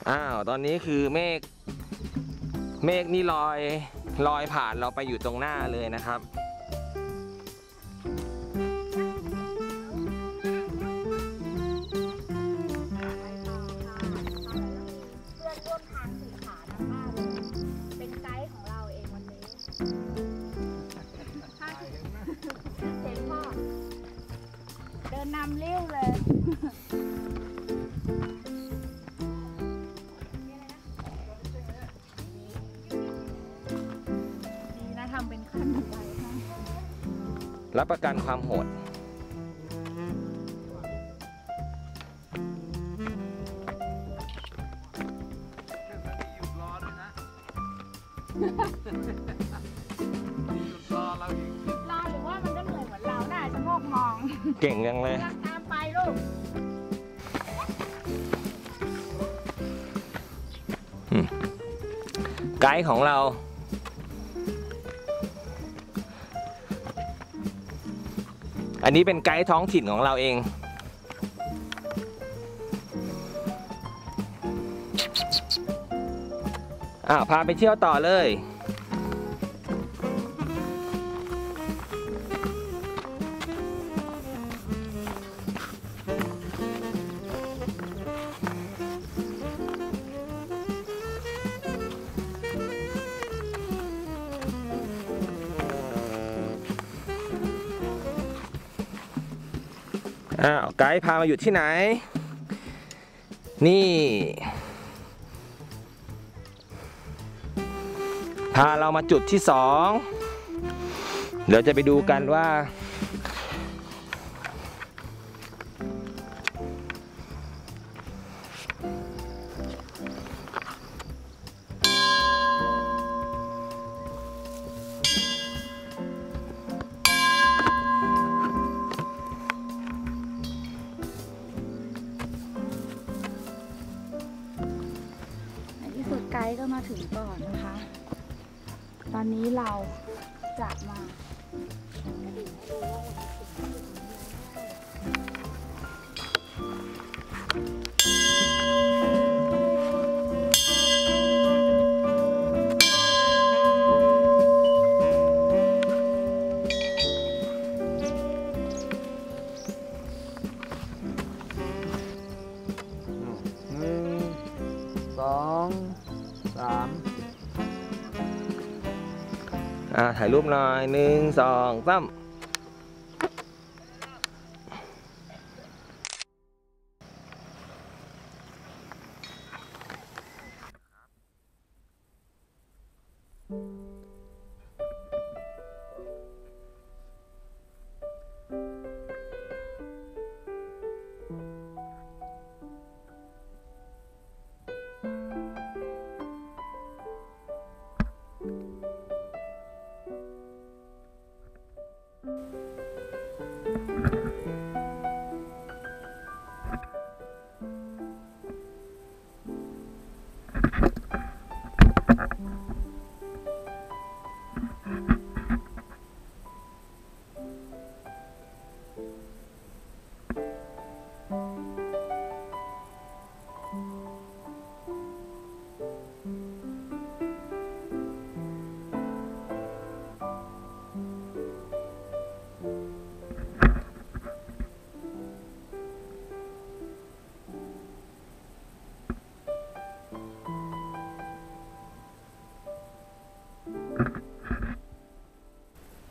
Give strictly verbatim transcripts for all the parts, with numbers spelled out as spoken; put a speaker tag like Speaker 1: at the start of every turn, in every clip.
Speaker 1: อ้าวตอนนี้คือเมฆเมฆนี่ลอยลอยผ่านเราไปอยู่ตรงหน้าเลยนะครับ
Speaker 2: เดินนำเลี้ยวเลยดีนะทำเป็นขั้นไปให้
Speaker 1: รับประกันความโหด
Speaker 2: รอหรือว่ามันก็เหนื่อยเหมือนเราได้จะโงกมอง
Speaker 1: เก่งยังเลย
Speaker 2: ตามไปลูก
Speaker 1: ไกด์ของเราอันนี้เป็นไกด์ท้องถิ่นของเราเองอ้าวพาไปเที่ยวต่อเลยอ้าวไกด์พามาอยู่ที่ไหนนี่พาเรามาจุดที่สองเดี๋ยวจะไปดูกันว่า
Speaker 2: ไกด์ก็มาถึงก่อนนะคะตอนนี้เราจะมา
Speaker 3: หนึ่งสองสาม
Speaker 1: อ่าถ่ายรูปหน่อยหนึ่งสองสาม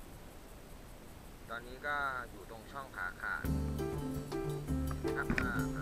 Speaker 1: ตอนนี้ก็อยู่ตรงช่องผาขาดครับ